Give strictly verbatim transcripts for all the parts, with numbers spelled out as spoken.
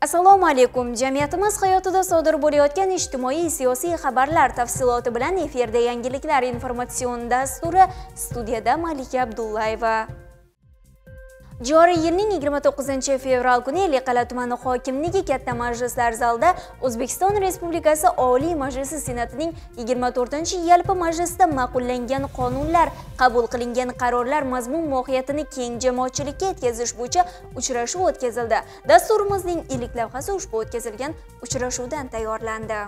Assalomu alaykum. Jamiyatimiz hayotida sodir bo'layotgan ijtimoiy siyosiy xabarlar tafsiloti bilan efirda yangiliklar informatsion dasturi, studiyada Malika Abdullayeva. Joriy yilning yigirma to'qqizinchi fevral kuni Ellikqal'a tumani hokimligi katta majlislar zalida O'zbekiston Respublikasi Oliy Majlisi Senatining yigirma to'rtinchi yalpi majlisida ma'qullangan qonunlar, qabul qilingan qarorlar mazmun mohiyatini keng jamoatchilikka yetkazish bo'yicha uchrashuv o'tkazildi. Dasturimizning ilk lavhasi ushbu o'tkazilgan uchrashuvdan tayyorlandi.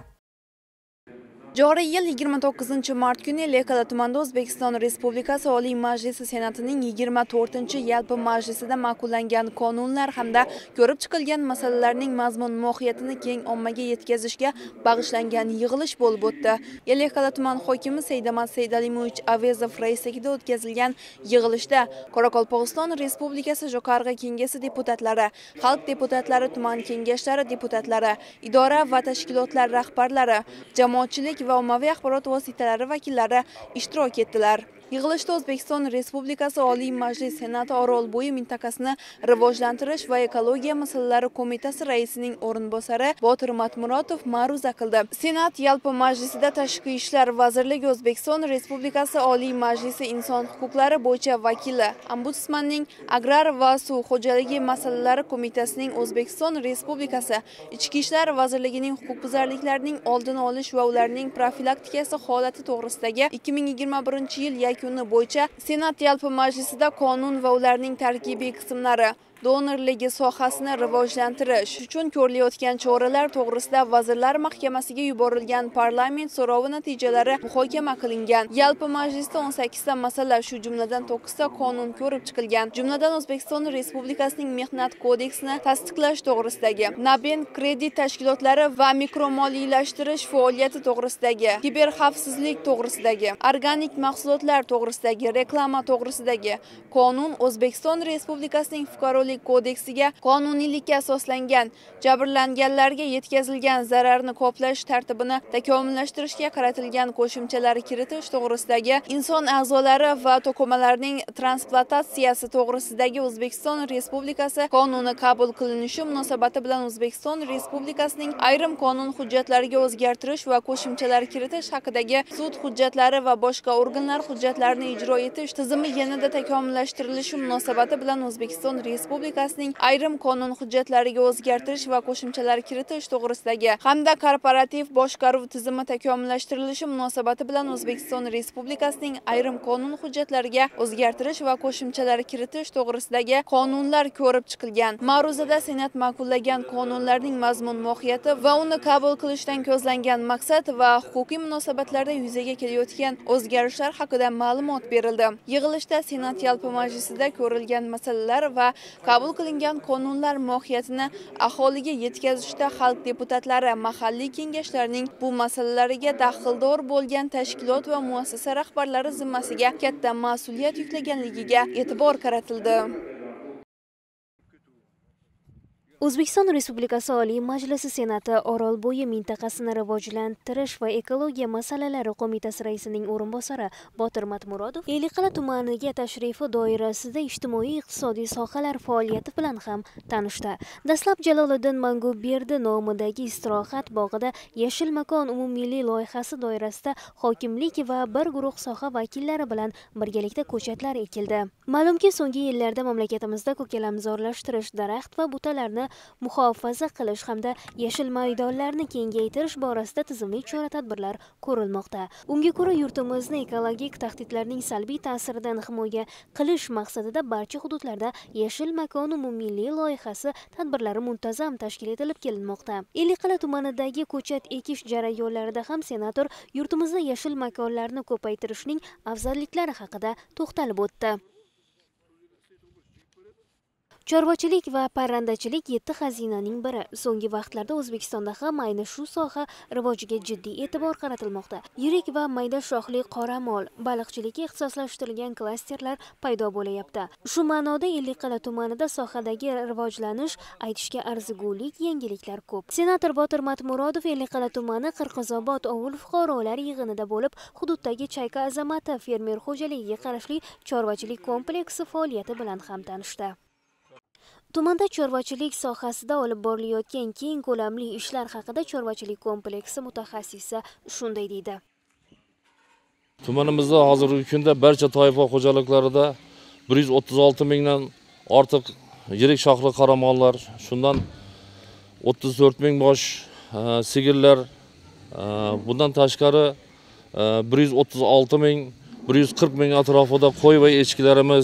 Joriy yil yigirma to'qqizinchi mart kuni Ellikqal'a tumanida O'zbekiston Respublikasi Oliy Majlisi Senatining yigirma to'rtinchi yalpi majlisida ma'qullangan qonunlar hamda ko'rib chiqilgan masalalarning mazmun mohiyatini keng ommaga yetkazishga bag'ishlangan yig'ilish bo'lib o'tdi. Ellikqal'a tuman hokimi Seydamat Seydalimovich Avezov raisligida o'tkazilgan yig'ilishda Qoraqalpog'iston Respublikasi Jo'qorg'i Kengashi deputatlari, xalq deputatlari, tuman kengashlari deputatlari, idora va tashkilotlar rahbarlari, jamoatchilik va ommaviy axborot vositalari vakillari ishtirok etdilar. Yig'ilishda O'zbekiston Respublikasi Oliy Majlis Senati Orolbo'yi mintaqasini rivojlantirish va ekologiya masalalari qo'mitasi raisining o'rinbosari Botir Matmurodov ma'ruza qildi. Senat yalpi majlisida Tashqi ishlar vazirligi, O'zbekiston Respublikasi Oliy Majlisi inson huquqlari bo'yicha vakili, Ombudsmanning Agrar va suv xo'jaligi masalalari qo'mitasining, O'zbekiston Respublikasi Ichki ishlar vazirligining huquqbuzarliklarning oldini olish va ularning profilaktikasi holati to'g'risidagi ikki ming yigirma birinchi yil yakuni bo'yicha Senat yalpi majlisida qonun va ularning tarkibiy qismlari, donorligi sohasini rivojlantirish uchun ko'rilayotgan choralar to'g'risida Vazirlar Mahkamasiga yuborilgan parlament so'rovi natijalari muhokama qilingan. Yalpi majlisda o'n sakkizta masala, shu jumladan to'qqizta qonun ko'rib chiqilgan. Jumladan O'zbekiston Respublikasining Mehnat kodeksini tasdiqlash to'g'risidagi, Naben kredit tashkilotlari va mikromoliylashtirish faoliyati to'g'risidagi, kiberxavfsizlik to'g'risidagi, organik mahsulotlar to'g'risidagi, reklama to'g'risidagi qonun, O'zbekiston Respublikasining fuqarolik kodeksiga qonuniylikka asoslangan jabrlanganlarga yetkazilgan zararni qoplash tartibini takomillashtirishga qaratilgan qo'shimchalar kiritish to'g'risidagi, inson a'zolari va to'qimalarning transplantatsiyasi to'g'risidagi O'zbekiston Respublikasi qonuni qabul qilinishi munosabati bilan O'zbekiston Respublikasining ayrim qonun hujjatlariga o'zgartirish va qo'shimchalar kiritish haqidagi sud hujjatlari va boshqa organlar hujjatlarini ijro etish tizimi yanada takomillashtirilishi munosabati bilan O'zbekiston Respublikasi Respublikasining ayrim qonun hujjatlariga o'zgartirish va qo'shimchalar kiritish to'g'risidagi hamda korporativ boshqaruv tizimi takomillashtirilishi munosabati bilan O'zbekiston Respublikasining ayrim qonun hujjatlariga o'zgartirish va qo'shimchalar kiritish to'g'risidagi qonunlar ko'rib chiqilgan. Ma'ruzada Senat ma'qullagan qonunlarning mazmun mohiyati va uni qabul qilishdan ko'zlangan maqsad va huquqiy munosabatlarda yuzaga kelayotgan o'zgarishlar haqida ma'lumot berildi. Yig'ilishda Senat yalpi majlisida ko'rilgan masalalar va qabul qilingan qonunlar mohiyatini aholiga yetkazishda xalq deputatlari, mahalliy kengashlarning bu masalalariga daxldor bo'lgan tashkilot va muassasa rahbarlari zimmasiga katta mas'uliyat yuklaganligiga e'tibor qaratildi. O'zbekiston Respublikasi Oliy Majlisi Senati Orolbo'yi mintaqasini rivojlantirish va ekologiya masalalari qo'mitasi raisining o'rinbosari Botir Matmurodov Ellikqal'a tumaniga tashrifi doirasida ijtimoiy-iqtisodiy sohalar faoliyati bilan ham tanishdi. Dastlab Jaloliddin Manguberdi nomidagi istirohat bog'ida Yashil makon umummilliy loyihasi doirasida hokimlik va bir guruh soha vakillari bilan birgalikda ko'chatlar ekildi. Ma'lumki, so'nggi yillarda mamlakatimizda ko'kalamzorlashtirish, daraxt va butalarni muhofaza qilish hamda yashil maydonlarni kengaytirish borasida tizimli chora-tadbirlar ko'rilmoqda. Unga ko'ra, yurtimizni ekologik tahdidlarning salbiy ta'siridan himoya qilish maqsadida barcha hududlarda yashil makon umummilliy loyihasi tadbirlari muntazam tashkil etilib kelinmoqda. Ellikqal'a tumanidagi ko'chat ekish jarayonlarida ham senator yurtimizda yashil makonlarni ko'paytirishning afzalliklari haqida to'xtalib o'tdi. Chorvachilik va parrandachilik yetti xazinaning biri. So'nggi vaqtlarda O'zbekistonda ham ayni shu soha rivojiga jiddiy e'tibor qaratilmoqda. Yirik va mayda shoxli qoramol, baliqchilikka ixtisoslashtirilgan klasterlar paydo bo'layapti. Shu ma'noda Ellikqal'a tumanida sohadagi rivojlanish aytishga arzigulik yangiliklar ko'p. Senator Botir Matmurodov Ellikqal'a tumani Qirg'izobod ovul fuqarolar yig'inida bo'lib, hududdagi Chayka Azamati fermer xo'jaligiga qarashli chorvachilik kompleksi faoliyati bilan ham tanishdi. Tumanda chorvachilik sohasida olib borilayotgan keng ko'lamli ishlar haqida chorvachilik kompleksi mutaxassisi shunday deydi. Tumanimizda hozirgi kunda barcha toifa xo'jaliklarida bir yuz o'ttiz olti mingdan ortiq yirik shoxli qoramollar, shundan o'ttiz to'rt ming bosh sigirlar, bundan tashqari bir yuz o'ttiz olti ming, bir yuz qirq ming atrofida qo'y va echkilarimiz,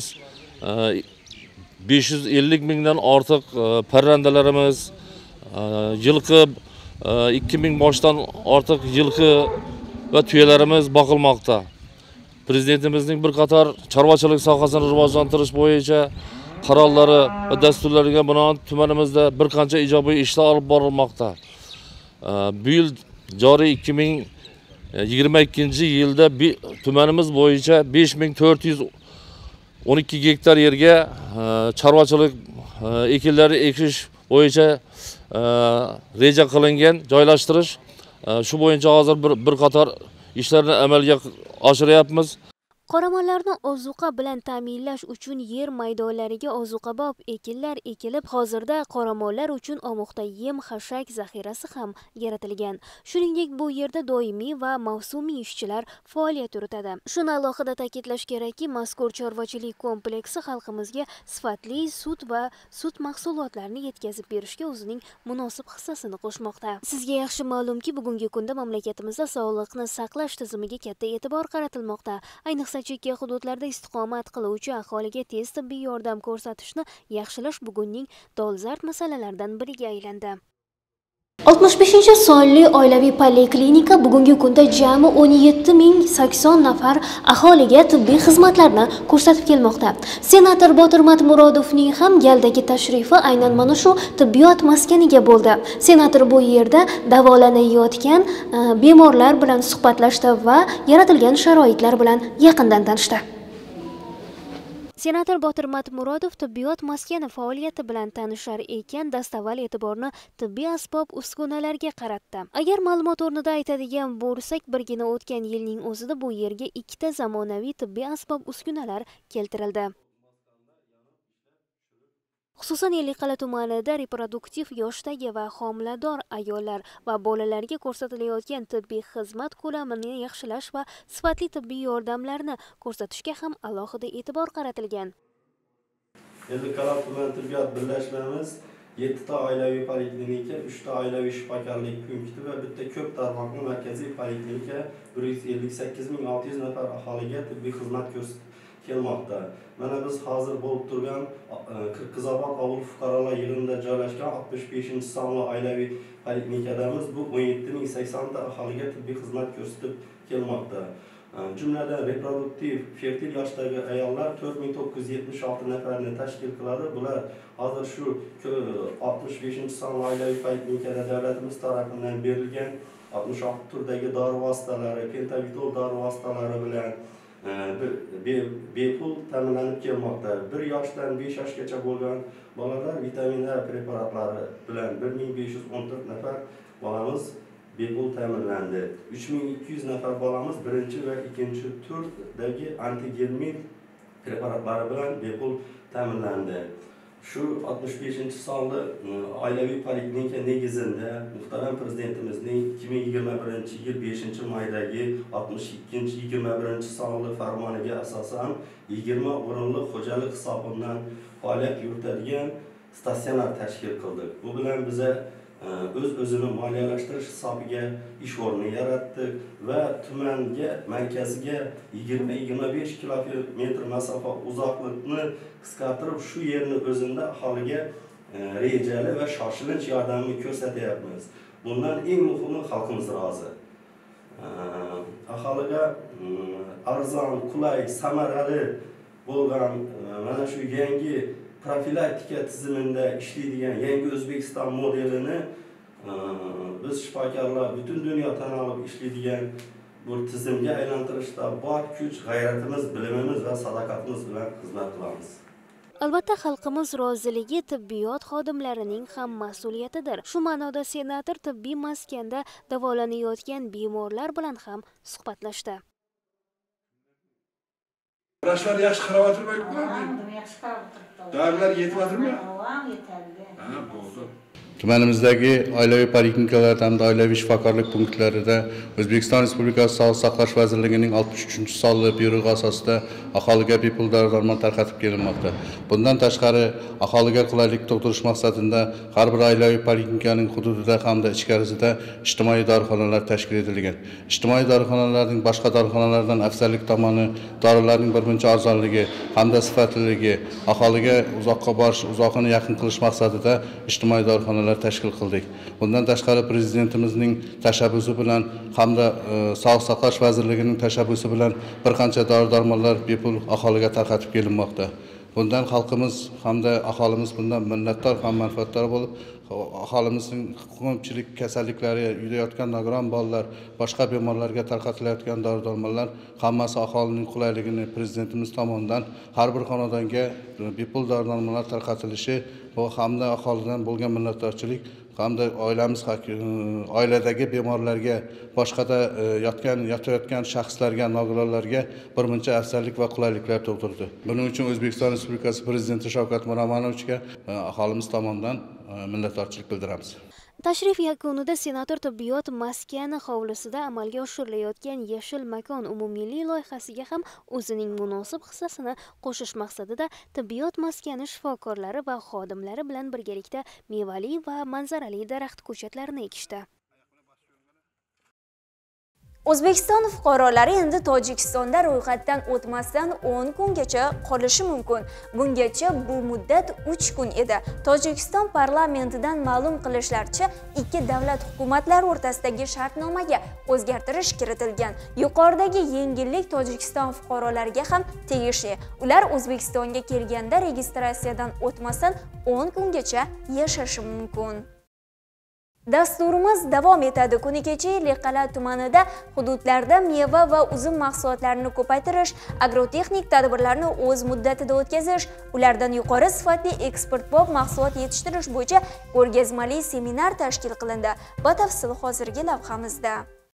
besh yuz ellik mingdan ortiq parrandalarimiz, yilqi ikki ming boshdan ortiq yilqi va tuyalarimiz boqilmoqda. Prezidentimizning bir qator chorvachilik sohasini rivojlantirish bo'yicha qarorlari va dasturlariga binoan tumanimizda bir qancha ijobiy ishlar olib borilmoqda. Bu yil joriy ikki ming yigirma ikkinchi yilda tumanimiz bo'yicha besh ming to'rt yuz o'n ikki gektar yerga chorvachilik ekinlari ekish bo'yicha reja qilingan, joylashtirish. Shu bo'yicha hozir bir, bir qator ishlarni amalga oshiryapmiz. Qoramollarni ozuqa bilan ta'minlash uchun yer maydonlariga ozuqabop ekinlar ekilib, hozirda qoramollar uchun omoqda yem xashak zaxirasi ham yaratilgan. Shuningdek, bu yerda doimiy va mavsumiy ishchilar faoliyat yuritadi. Shuni alohida ta'kidlash kerakki, mazkur chorvachilik kompleksi xalqimizga sifatli sut va sut mahsulotlarini yetkazib berishga o'zining munosib hissasini qo'shmoqda. Sizga yaxshi ma'lumki, bugungi kunda mamlakatimizda sog'liqni saqlash tizimiga katta e'tibor qaratilmoqda. Ayniqsa chekka hududlarda istiqomat qiluvchi aholiga tez tibbiy yordam ko'rsatishni yaxshilash bugunning dolzarb masalalardan biriga aylandi. oltmish beshinchi sonli oilaviy poliklinika bugungi kunda jami o'n yetti ming sakson nafar aholiga tibbiy xizmatlarni ko'rsatib kelmoqda. Senator Botir Matmurodovning ham galdagi tashrifi aynan mana shu tibbiyot maskaniga bo'ldi. Senator bu yerda davolanayotgan bemorlar bilan suhbatlashdi va yaratilgan sharoitlar bilan yaqindan tanishdi. Senator Botir Matmurodov tibbiyot maskani faoliyati bilan tanishar ekan, dastavval e'tiborni tibbiy asbob uskunalarga qaratdi. Agar ma'lumot o'rnida aytadigan bo'lsak, birgina o'tgan yilning o'zida bu yerga ikkita zamonaviy tibbiy asbob uskunalar keltirildi. Xususan, Ellikqal'a tumanida reproduktiv yoshdagi va homilador ayollar va bolalarga ko'rsatilayotgan tibbiy xizmat ko'lamini yaxshilash va sifatli tibbiy yordamlarni ko'rsatishga ham alohida e'tibor qaratilgan. Ellikqal'a tuman tibbiyot birlashmamiz yettita oilaviy poliklinika, uchta oilaviy shifokorlik punkti va bitta ko'p tarmoqli markaziy poliklinika bir yuz ellik sakkiz ming olti yuz nafar aholiga tibbiy xizmat ko'rsatib kelmoqda. Mana biz hozir bo'lib turgan Qirqizobod ovul fuqarolar yig'inida joylashgan oltmish beshinchi sonli oilaviy poliklinikadamiz bu o'n yetti ming sakson ta aholiga tibbiy xizmat ko'rsatib kelmoqda. Jumladan reproduktiv fertil yoshdagi ayollar to'rt ming to'qqiz yuz yetmish olti nafarni tashkil qiladi. Bular hozir shu oltmish beshinchi sonli oilaviy poliklinikada davlatimiz tomonidan berilgan oltmish olti turdagi dori vositalari, pentavitol dori vositalari bilan bepul ta'minlanib kelmoqda. bir yoshdan besh yoshgacha bo'lgan bolalar vitamin A preparatlari bilan bir ming besh yuz o'n to'rt nafar bolamiz bepul ta'minlandi. uch ming ikki yuz nafar bolamiz birinchi va ikkinchi turdagi antigermin preparatlari bilan bepul ta'minlandi. Shu oltmish beshinchi sonli oilaviy poliklinika negizida muhtaram prezidentimizning ikki ming yigirma birinchi yil beshinchi maydagi oltmish ikkinchi yigirma birinchi sonli farmoniga asosan yigirma o'rinli xo'jalik hisobidan faoliyat yuritadigan statsionar tashkil qildik. Bu bilan biza o'z o'zini moliyalashtirish hisobiga ish o'rni yaratdik va tumanga markaziga yigirma yigirma besh kilometr masofa uzoqlikni qisqartirib shu yerni o'zida aholiga rejali va shoshilinch yordamni ko'rsatyapmiz. Bundan eng muhimi xalqimiz rozi. Aholiga arzon, qulay, samarali bo'lgan mana shu yangi profilaktika tizimida ishlaydigan yangi O'zbekiston modelini biz shifokorlar butun dunyo tan olib ishlaydigan bu tizimga aylantirishda bor kuch, g'ayratimiz, bilimimiz va sadoqatimiz bilan xizmat qilamiz. Albatta, xalqimiz roziligi tibbiyot xodimlarining ham mas'uliyatidir. Shu ma'noda senator tibbiy maskanda davolanayotgan bemorlar bilan ham suhbatlashdi. Vrachlar yaxshi qarab o'tirmayapti. Yaxshi qarab o'tiribdi. Dorilar yetyaptimi? Yetarli. Ha, bo'ldi. Tumanimizdagi oilaviy poliklinikalar hamda oilaviy shifokorlik punktlarida O'zbekiston Respublikasi Sog'liqni saqlash vazirligining oltmish uchinchi sonli buyrug'i asosida aholiga bepul dori-darmon tarqatib kelinmoqda. Bundan tashqari, aholiga qulaylik tug'dirish maqsadida har bir oilaviy poliklinikaning hududida hamda ichkarisida ijtimoiy dorixonalar tashkil etilgan. Ijtimoiy dorixonalarning boshqa dorixonalardan afzallik tomoni dorilarning birmuncha arzonligi hamda sifatliligi, aholiga uzoqqa borish, uzoqni yaqin qilish maqsadida ijtimoiy dorixonalar tashkil qildik. Bundan tashqari prezidentimizning tashabbusi bilan hamda Sog'liqni saqlash vazirligining tashabbusi bilan bir qancha dori-darmonlar bepul aholiga tarqatib kelinmoqda. Bundan xalqimiz hamda aholimiz bundan minnatdor ham manfaatdor bo'lib, aholimizning ko'pchilik kasalliklari, yurayotgan nogiron bolalar, boshqa bemorlarga tarqatilayotgan dori-darmonlar hammasi aholining qulayligini prezidentimiz tomonidan har bir xonadonga bepul dori-darmonlar tarqatilishi bu hamda aholidan bo'lgan minnatdorchilik hamda oilamiz oiladagi bemorlarga, boshqada yotgan, yotayotgan shaxslarga, nogironlarga birmuncha afzallik va qulayliklar tug'dirdi. Buning uchun O'zbekiston Respublikasi Prezidenti Shavkat Miromonovichga aholimiz tomonidan minnatdorchilik bildiramiz. Tashrif yakunida senator tibbiyot maskani hovlisida amalga oshirilayotgan yashil makon umummilliy loyihasiga ham o'zining munosib hissasini qo'shish maqsadida tibbiyot maskani shifokorlari va xodimlari bilan birgalikda mevali va manzarali daraxt ko'chatlarini ekishdi. O'zbekiston fuqarolari endi Tojikistonda ro'yxatdan o'tmasdan o'n kungacha qolishi mumkin. Bungacha bu muddat uch kun edi. Tojikiston parlamentidan ma'lum qilishlaricha, ikki davlat hukumatlari o'rtasidagi shartnomaga o'zgartirish kiritilgan. Yuqoridagi yengillik Tojikiston fuqarolariga ham tegishli. Ular O'zbekistonga kelganda registratsiyadan o'tmasdan o'n kungacha yashashi mumkin. Dasturimiz davom etadi. Kuni kecha Ellikqal'a tumanida hududlarda meva va uzum mahsulotlarini ko'paytirish, agrotexnik tadbirlarni o'z muddatida o'tkazish, ulardan yuqori sifatli eksportbop mahsulot yetishtirish bo'yicha ko'rgazmali seminar tashkil qilindi. Batafsil hozirgi lavhamizda.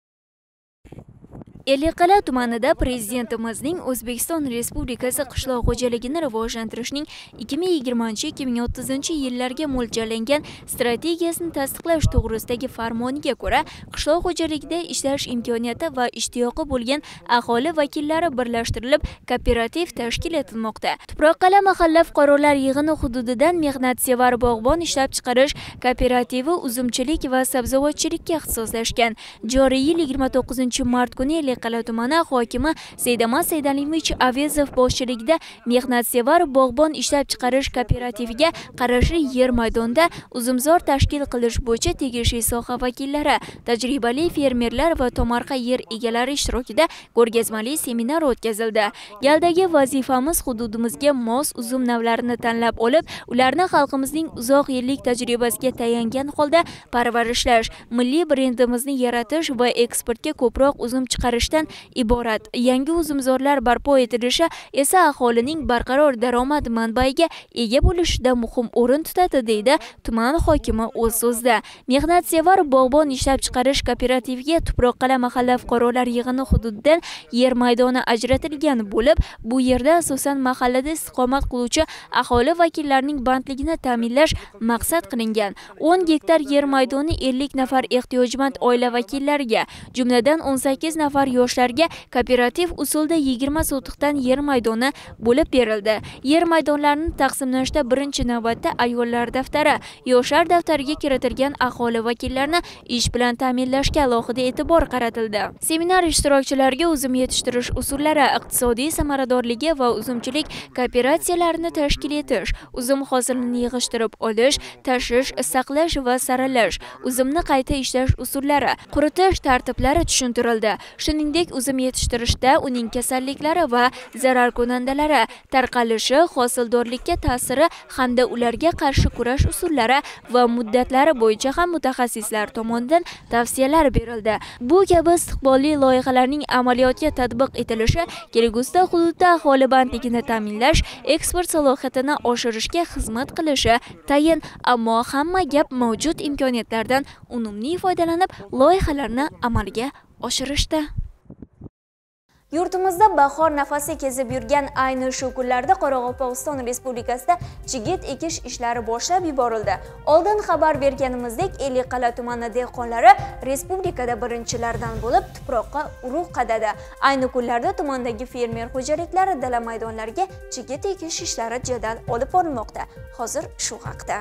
Ellikqal'a tumanida Prezidentimizning O'zbekiston Respublikasi qishloq xo'jaligini rivojlantirishning ikki ming yigirmanchi ikki ming o'ttizinchi yillarga mo'ljallangan strategiyasini tasdiqlash to'g'risidagi farmoniga ko'ra, qishloq xo'jaligida ishlash imkoniyati va ishtiyoqi bo'lgan aholi vakillari birlashtirilib, kooperativ tashkil etilmoqda. Tuproqqal'a mahalla fuqarolar yig'ini hududidan mehnatsevar bog'bon ishlab chiqarish kooperativi uzumchilik va sabzavotchilikka ixtisoslashgan. Joriy yil yigirma to'qqizinchi mart kuni Ellikqal'a tumani hokimi Seydamat Seydalimich Avezov boshchiligida mehnatsevar bog'bon ishlab chiqarish kooperativiga qarashli yer maydonda uzumzor tashkil qilish bo'yicha tegishli soha vakillari, tajribali fermerlar va tomorqa yer egalari ishtirokida ko'rgazmali seminar o'tkazildi. Galdagi vazifamiz hududimizga mos uzum navlarini tanlab olib, ularni xalqimizning uzoq yillik tajribasiga tayangan holda parvarishlash, milliy brendimizni yaratish va eksportga ko'proq uzum chiqarish iborat. Yangi uzumzorlar barpo etilishi esa aholining barqaror daromad manbaiga ega bo'lishida muhim o'rin tutadi, deydi tuman hokimi o'z so'zida. Mehnatsevar bog'bon ishlab chiqarish kooperativiga Tuproqqal'a mahalla fuqarolar yig'ini hududidan yer maydoni ajratilgan bo'lib, bu yerda asosan mahallada istiqomat qiluvchi aholi vakillarining bandligini ta'minlash maqsad qilingan. o'n gektar yer maydoni ellik nafar ehtiyojmand oila vakillariga, jumladan o'n sakkiz nafar yoshlarga kooperativ usulda yigirma sotiqdan yer maydoni bo'lib berildi. Yer maydonlarini taqsimlashda birinchi navbatda ayollar daftari, yoshlar daftariga kiritilgan aholi vakillarini ish bilan ta'minlashga alohida e'tibor qaratildi. Seminar ishtirokchilariga uzum yetishtirish usullari, iqtisodiy samaradorligi va uzumchilik kooperatsiyalarini tashkil etish, uzum hosilini yig'ishtirib olish, tashish, saqlash va saralash, uzumni qayta ishlash usullari, quritish tartiblari tushuntirildi. Shuningdek, uzum yetishtirishda uning kasalliklari va zararkunandalari, tarqalishi, hosildorlikka ta'siri hamda ularga qarshi kurash usullari va muddatlari bo'yicha ham mutaxassislar tomonidan tavsiyalar berildi. Bu kabi istiqbolli loyihalarning amaliyotga tatbiq etilishi kelgusida hududda aholi bandligini ta'minlash, eksport salohiyatini oshirishga xizmat qilishi tayin, ammo hamma gap mavjud imkoniyatlardan unumli foydalanib loyihalarni amalga oshirishda. Yurtimizda bahor nafasi kezib yurgan ayni shu kunlarda Qoraqalpog'iston Respublikasida chigit ekish ishlari boshlab yuborildi. Oldin xabar berganimizdek, Ellikqal'a tumani dehqonlari respublikada birinchilardan bo'lib tuproqqa urug' qadadi. Ayni kunlarda tumandagi fermer xo'jaliklari dala maydonlariga chigit ekish ishlari jadal olib borilmoqda. Hozir shu haqda.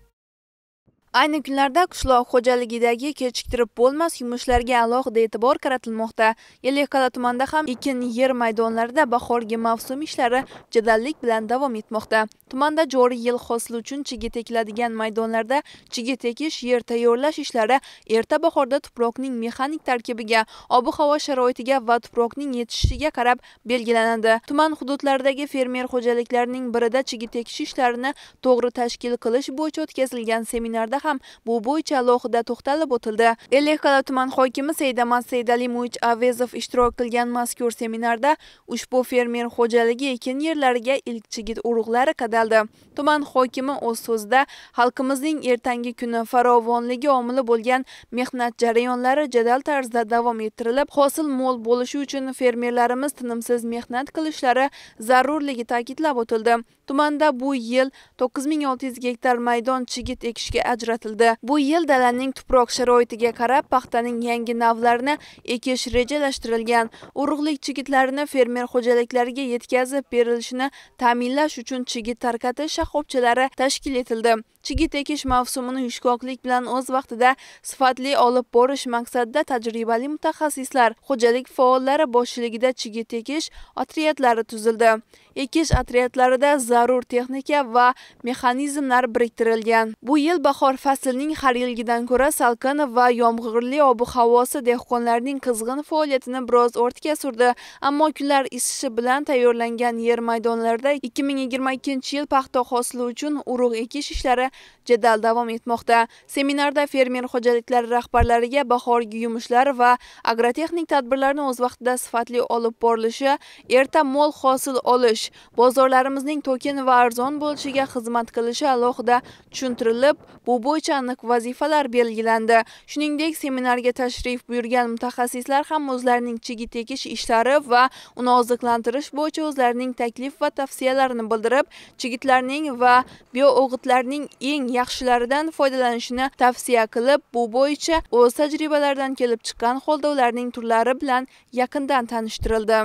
Ayni kunlarda qishloq xo'jaligidagi kechiktirib bo'lmas yumushlarga alohida e'tibor qaratilmoqda. Ellikqal'a tumanida ham ekin yer maydonlarida bahorgi mavsum ishlari jadallik bilan davom etmoqda. Tumanda joriy yil hosili uchun chigit ekiladigan maydonlarda chigit ekish, yer tayyorlash ishlari erta bahorda tuproqning mexanik tarkibiga, ob-havo sharoitiga va tuproqning yetishishiga qarab belgilanadi. Tuman hududlaridagi fermer xo'jaliklarining birida chigit ekish ishlarini to'g'ri tashkil qilish bo'yicha o'tkazilgan seminarda ham bu bo'yicha alohida to'xtalib o'tildi. Ellikqal'a tuman hokimi Seydamat Seydalimovich Avezov ishtirok qilgan mazkur seminarda ushbu fermer xo'jaligi ekin yerlariga ilk chigit urug'lari qadaldi. Tuman hokimi o'z so'zida xalqimizning ertangi kuni farovonligi omili bo'lgan mehnat jarayonlari jadal tarzda davom ettirilib, hosil mo'l bo'lishi uchun fermerlarimiz tinimsiz mehnat qilishlari zarurligi ta'kidlab o'tildi. Tumanda bu yil to'qqiz ming olti yuz gektar maydon chigit ekishga ajratildi. Bu yil dalaning tuproq sharoitiga qarab paxtaning yangi navlarini ekish rejalashtirilgan. Urug'lik chigitlarini fermer xo'jaliklariga yetkazib berilishini ta'minlash uchun chigit tarqatish shoxobchalari tashkil etildi. Chigit ekish mavsumini yushqoqlik bilan o'z vaqtida sifatli olib borish maqsadida tajribali mutaxassislar, xo'jalik faollari boshchiligida chigit ekish otryadlari tuzildi. Ekish otryadlarida zarur texnika va mexanizmlar biriktirilgan. Bu yil bahor faslining har yilgidan ko'ra salqin va yomg'irli ob-havosi dehqonlarning qizg'in faoliyatini biroz ortga surdi. Ammo kunlar isishi bilan tayyorlangan yer maydonlarida ikki ming yigirma ikkinchi yil paxta hosili uchun urug' ekish ishlari jadal davom etmoqda. Seminarda fermer xo'jaliklari rahbarlariga bahorgi yumushlar va agrotexnik tadbirlarni o'z vaqtida sifatli olib borilishi, erta mo'l hosil olish, bozorlarimizning to'kin va arzon bo'lishiga xizmat qilishi alohida tushuntirilib, bu bo'yicha aniq vazifalar belgilandi. Shuningdek, seminarga tashrif buyurgan mutaxassislar ham o'zlarining chigit ekish ishlari va uni oziqlantirish bo'yicha o'zlarining taklif va tavsiyalarini bildirib, chigitlarning va bio'g'itlarning eng yaxshilaridan foydalanishni tavsiya qilib, bu bo'yicha o'z tajribalaridan kelib chiqqan qo'llovlarning turlari bilan yaqindan tanishtirildi.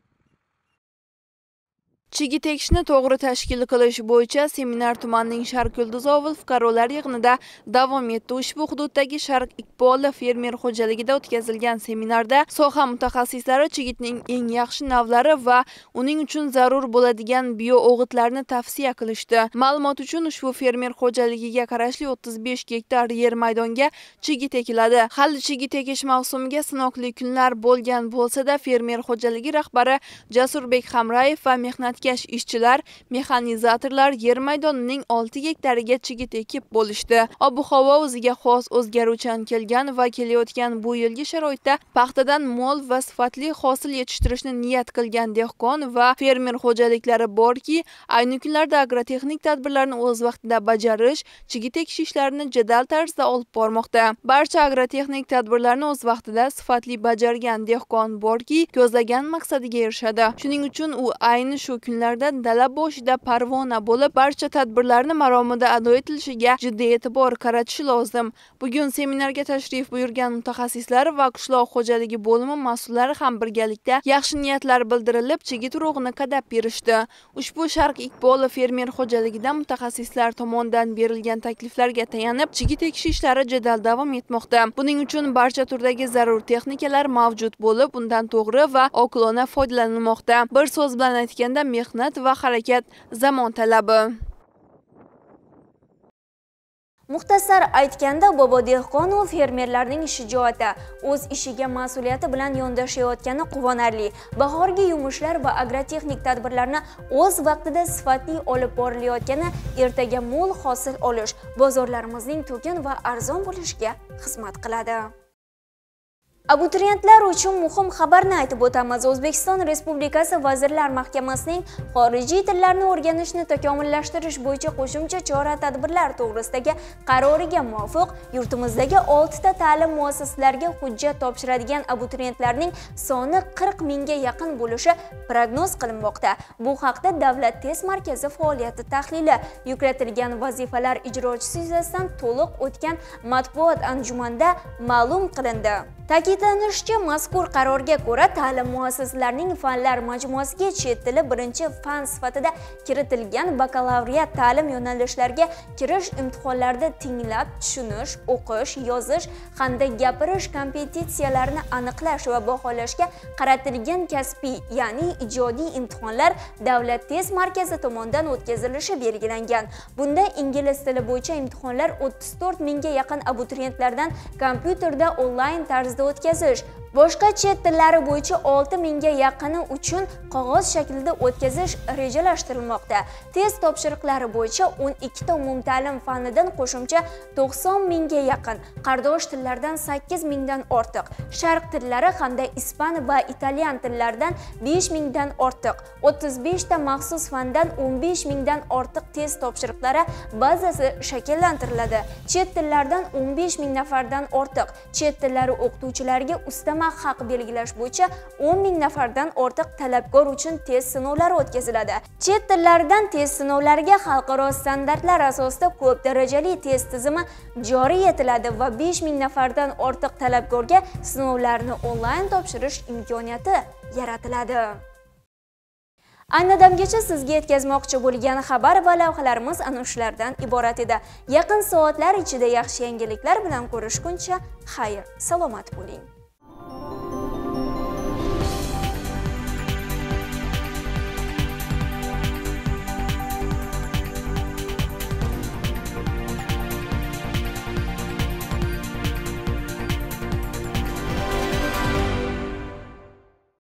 Chigit ekishni to'g'ri tashkil qilish bo'yicha seminar tumanning Sharqyulduz ovul fuqarolar yig'inida davom etdi. Ushbu hududdagi Sharq Iqboli fermer xo'jaligida o'tkazilgan seminarda soha mutaxassislari chigitning eng yaxshi navlari va uning uchun zarur bo'ladigan bio'g'itlarni tavsiya qilishdi. Ma'lumot uchun ushbu fermer xo'jaligiga qarashli o'ttiz besh gektar yer maydonga chigit ekiladi. Hali chigit ekish mavsumiga sanoqli kunlar bo'lgan bo'lsa-da, fermer xo'jaligi rahbari Jasurbek Hamrayev va mehnat ishchilar, mexanizatorlar yer maydonining olti gektariga chigit ekib bo'lishdi. Ob-havo o'ziga xos o'zgaruvchan kelgan va kelayotgan bu yilgi sharoitda paxtadan mo'l va sifatli hosil yetishtirishni niyat qilgan dehqon va fermer xo'jaliklari borki, ayni kunlarda agrotexnik tadbirlarni o'z vaqtida bajarish, chigit ekish ishlarini jadal tarzda olib bormoqda. Barcha agrotexnik tadbirlarni o'z vaqtida sifatli bajargan dehqon borki, ko'zlagan maqsadiga erishadi. Shuning uchun u ayni shu kunlarda dala boshida parvona bo'lib, barcha tadbirlarni maromida ado etilishiga jiddiy e'tibor qaratishi lozim. Bugun seminarga tashrif buyurgan mutaxassislar va qishloq xo'jaligi bo'limi mas'ullari ham birgalikda yaxshi niyatlar bildirilib, chigit urug'ini qadab berishdi. Ushbu Sharq Iqboli fermer xo'jaligida mutaxassislar tomonidan berilgan takliflarga tayanib, chigit ekish ishlari jadal davom etmoqda. Buning uchun barcha turdagi zarur texnikalar mavjud bo'lib, undan to'g'ri va oqilona foydalanilmoqda. Bir so'z bilan aytganda, mehnat va harakat zamon talabi. Muxtasar aytganda, Bobo Dehqonov fermerlarning shijoati, o'z ishiga mas'uliyati bilan yondashayotgani quvonarli. Bahorgi yumushlar va agrotexnik tadbirlarni o'z vaqtida sifatli olib borilayotgani ertaga mo'l hosil olish, bozorlarimizning to'kin va arzon bo'lishiga xizmat qiladi. Abituriyentlar uchun muhim xabarni aytib o'tamiz. O'zbekiston Respublikasi Vazirlar Mahkamasining xorijiy tillarni o'rganishni takomillashtirish bo'yicha qo'shimcha chora-tadbirlar to'g'risidagi qaroriga muvofiq yurtimizdagi oltita ta'lim muassasalariga hujjat topshiradigan abituriyentlarning soni qirq mingga yaqin bo'lishi prognoz qilinmoqda. Bu haqda Davlat test markazi faoliyati tahlili yuklatilgan vazifalar ijrochisi yuzasidan to'liq o'tgan matbuot anjumanda ma'lum qilindi. Ta'kidlanishicha, mazkur qarorga ko'ra ta'lim muassasalarining fanlar majmuasiga chet tili birinchi fan sifatida kiritilgan bakalavriat ta'lim yo'nalishlariga kirish imtihonlarida tinglab, tushunish, o'qish, yozish hamda gapirish kompetensiyalarini aniqlash va baholashga qaratilgan kasbiy, ya'ni ijodiy imtihonlar Davlat test markazi tomonidan o'tkazilishi belgilangan. Bunda ingliz tili bo'yicha imtihonlar o'ttiz to'rt mingga yaqin abituriyentlardan kompyuterda onlayn tarzda o'tkazish, boshqa chet tillari bo'yicha olti mingga yaqini uchun qog'oz shaklida o'tkazish rejalashtirilmoqda. Test topshiriqlari bo'yicha o'n ikkita umumta'lim fanidan qo'shimcha to'qson mingga yaqin, qardosh tillardan sakkiz mingdan ortiq, sharq tillari hamda ispan va italyan tillaridan besh mingdan ortiq, o'ttiz besh ta maxsus fandan o'n besh mingdan ortiq test topshiriqlari bazasi shakllantiriladi. Chet tillardan o'n besh ming nafardan ortiq, chet tillari o'qituvchilariga ustama haq belgilash bo'yicha o'n ming nafardan ortiq talabgor uchun test sinovlari o'tkaziladi. Chet tillaridan test sinovlariga xalqaro standartlar asosida ko'p darajali test tizimi joriy etiladi va besh ming nafardan ortiq talabgorga sinovlarni onlayn topshirish imkoniyati yaratiladi. Ayni damgacha sizga yetkazmoqchi bo'lgan xabar va lavhalarimiz ana shulardan iborat edi. Yaqin soatlar ichida yaxshi yangiliklar bilan ko'rishguncha xayr, salomat bo'ling.